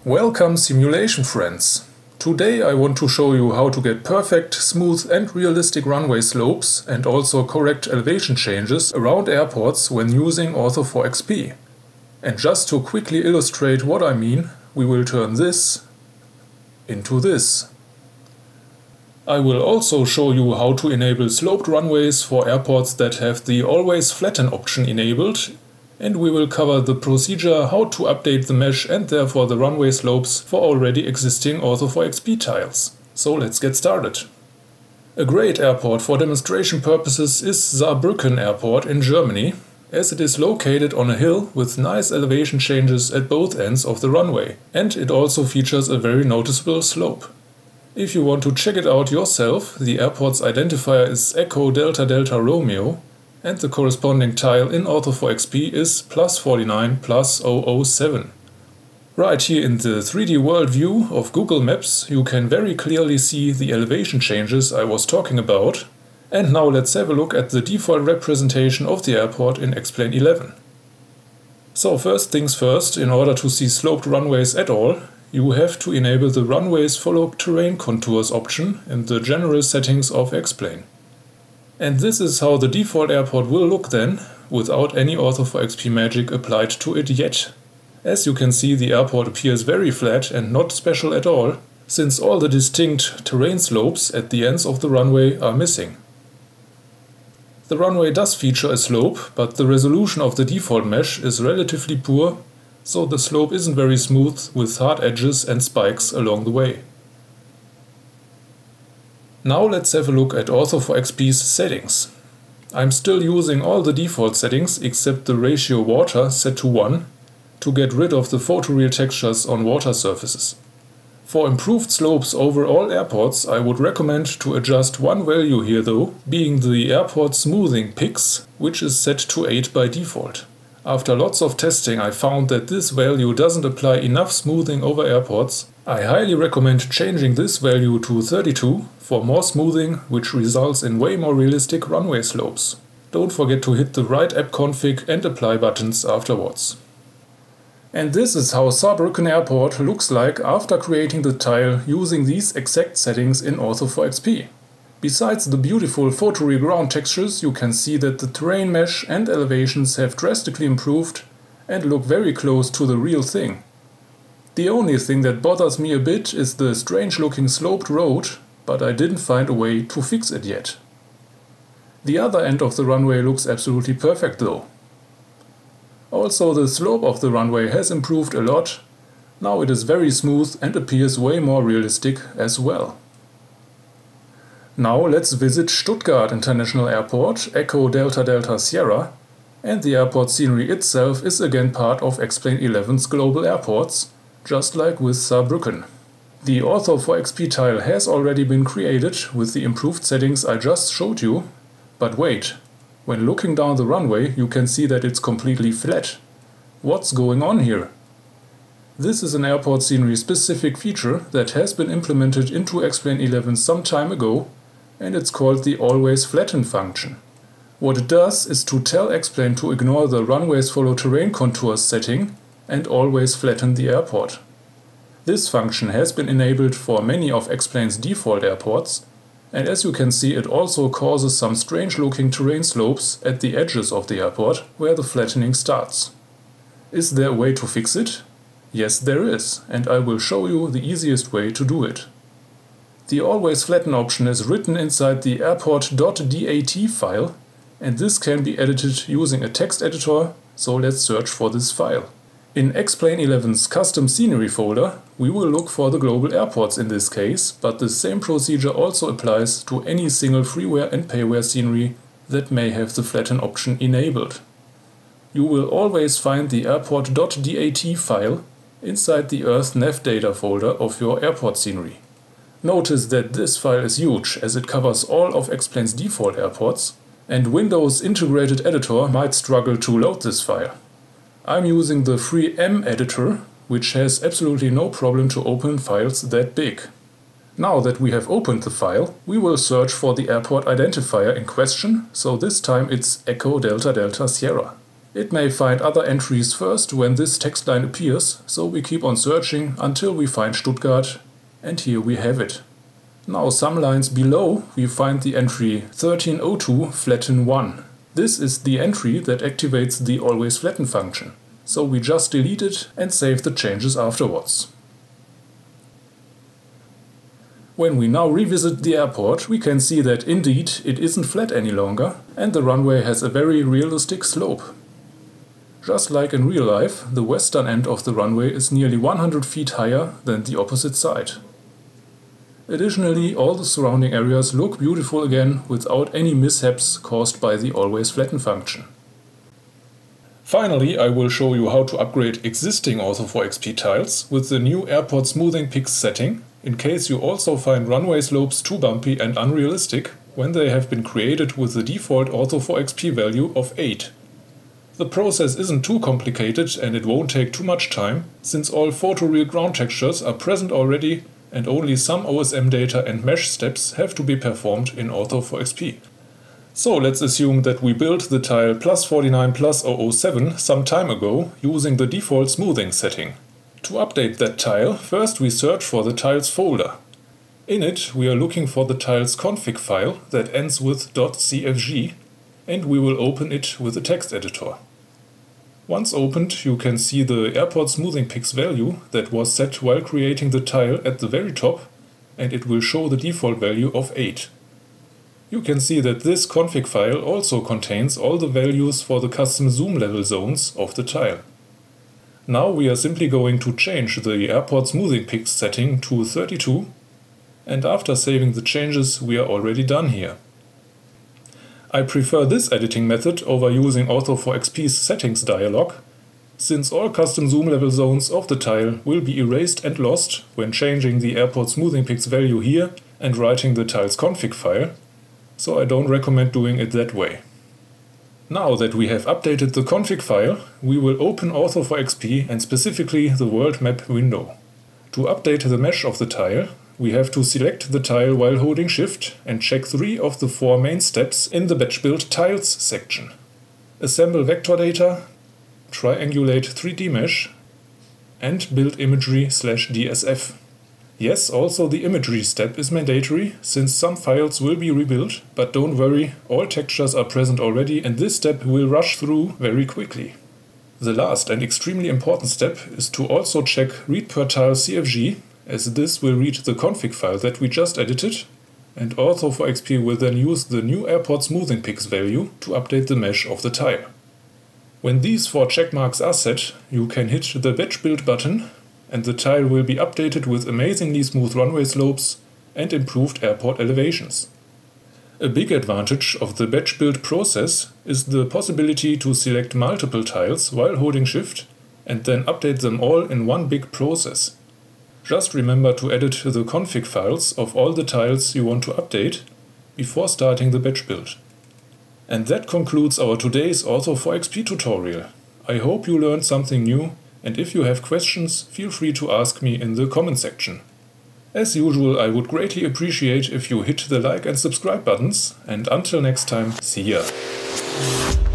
Welcome simulation friends! Today I want to show you how to get perfect, smooth and realistic runway slopes and also correct elevation changes around airports when using Ortho4XP. And just to quickly illustrate what I mean, we will turn this into this. I will also show you how to enable sloped runways for airports that have the Always Flatten option enabled, and we will cover the procedure how to update the mesh and therefore the runway slopes for already existing Ortho4XP tiles. So let's get started. A great airport for demonstration purposes is Saarbrücken Airport in Germany, as it is located on a hill with nice elevation changes at both ends of the runway, and it also features a very noticeable slope. If you want to check it out yourself, the airport's identifier is Echo Delta Delta Romeo, and the corresponding tile in Ortho4XP is +49+007. Right here in the 3D world view of Google Maps you can very clearly see the elevation changes I was talking about. And now let's have a look at the default representation of the airport in X-Plane 11. So first things first, in order to see sloped runways at all, you have to enable the Runways Follow Terrain Contours option in the general settings of X-Plane. And this is how the default airport will look then, without any Ortho4XP magic applied to it yet. As you can see, the airport appears very flat and not special at all, since all the distinct terrain slopes at the ends of the runway are missing. The runway does feature a slope, but the resolution of the default mesh is relatively poor, so the slope isn't very smooth with hard edges and spikes along the way. Now let's have a look at Ortho4XP's settings. I'm still using all the default settings except the ratio water set to 1 to get rid of the photoreal textures on water surfaces. For improved slopes over all airports, I would recommend to adjust one value here though, being the airport smoothing pix, which is set to 8 by default. After lots of testing I found that this value doesn't apply enough smoothing over airports. I highly recommend changing this value to 32 for more smoothing, which results in way more realistic runway slopes. Don't forget to hit the right app config and apply buttons afterwards. And this is how Saarbrücken Airport looks like after creating the tile using these exact settings in Ortho4XP. Besides the beautiful photoreal ground textures, you can see that the terrain mesh and elevations have drastically improved and look very close to the real thing. The only thing that bothers me a bit is the strange looking sloped road, but I didn't find a way to fix it yet. The other end of the runway looks absolutely perfect though. Also, the slope of the runway has improved a lot. Now it is very smooth and appears way more realistic as well. Now let's visit Stuttgart International Airport, Echo Delta Delta Sierra, and the airport scenery itself is again part of X-Plane 11's global airports, just like with Saarbrücken. The Ortho4XP tile has already been created with the improved settings I just showed you, but wait. When looking down the runway you can see that it's completely flat. What's going on here? This is an airport scenery specific feature that has been implemented into X-Plane 11 some time ago, and it's called the Always Flatten function. What it does is to tell X-Plane to ignore the Runways Follow Terrain Contours setting and always flatten the airport. This function has been enabled for many of X-Plane's default airports, and as you can see it also causes some strange looking terrain slopes at the edges of the airport where the flattening starts. Is there a way to fix it? Yes, there is, and I will show you the easiest way to do it. The Always Flatten option is written inside the airport.dat file, and this can be edited using a text editor, so let's search for this file. In X-Plane 11's custom scenery folder, we will look for the global airports in this case, but the same procedure also applies to any single freeware and payware scenery that may have the flatten option enabled. You will always find the airport.dat file inside the Earth Nav Data folder of your airport scenery. Notice that this file is huge as it covers all of X-Plane's default airports, and Windows Integrated Editor might struggle to load this file. I'm using the free M editor, which has absolutely no problem to open files that big. Now that we have opened the file, we will search for the airport identifier in question, so this time it's Echo Delta Delta Sierra. It may find other entries first when this text line appears, so we keep on searching until we find Stuttgart, and here we have it. Now some lines below we find the entry 1302 flatten 1. This is the entry that activates the always flatten function, so we just delete it and save the changes afterwards. When we now revisit the airport, we can see that indeed it isn't flat any longer and the runway has a very realistic slope. Just like in real life, the western end of the runway is nearly 100 feet higher than the opposite side. Additionally, all the surrounding areas look beautiful again without any mishaps caused by the always flatten function. Finally, I will show you how to upgrade existing Ortho4XP tiles with the new Airport Smoothing Pix setting, in case you also find runway slopes too bumpy and unrealistic when they have been created with the default Ortho4XP value of 8. The process isn't too complicated and it won't take too much time, since all photoreal ground textures are present already and only some OSM data and mesh steps have to be performed in Ortho4XP. So let's assume that we built the tile +49+007 some time ago using the default smoothing setting. To update that tile, first we search for the tiles folder. In it we are looking for the tiles config file that ends with .cfg, and we will open it with a text editor. Once opened, you can see the Airport Smoothing Pix value that was set while creating the tile at the very top, and it will show the default value of 8. You can see that this config file also contains all the values for the custom zoom level zones of the tile. Now we are simply going to change the Airport Smoothing Pix setting to 32, and after saving the changes we are already done here. I prefer this editing method over using Ortho4XP's settings dialog, since all custom zoom level zones of the tile will be erased and lost when changing the Airport Smoothing Pix value here and writing the tile's config file, so I don't recommend doing it that way. Now that we have updated the config file, we will open Ortho4XP and specifically the world map window. To update the mesh of the tile, we have to select the tile while holding Shift and check 3 of the 4 main steps in the Batch Build Tiles section. Assemble vector data, triangulate 3D mesh, and build imagery/DSF. Yes, also the imagery step is mandatory, since some files will be rebuilt, but don't worry, all textures are present already and this step will rush through very quickly. The last and extremely important step is to also check read per tile CFG, as this will read the config file that we just edited, and Ortho4XP will then use the new Airport Smoothing Pix value to update the mesh of the tile. When these 4 checkmarks are set, you can hit the Batch Build button, and the tile will be updated with amazingly smooth runway slopes and improved airport elevations. A big advantage of the batch build process is the possibility to select multiple tiles while holding Shift and then update them all in one big process. Just remember to edit the config files of all the tiles you want to update before starting the batch build. And that concludes our today's Ortho4XP tutorial. I hope you learned something new, and if you have questions, feel free to ask me in the comment section. As usual, I would greatly appreciate if you hit the like and subscribe buttons, and until next time, see ya!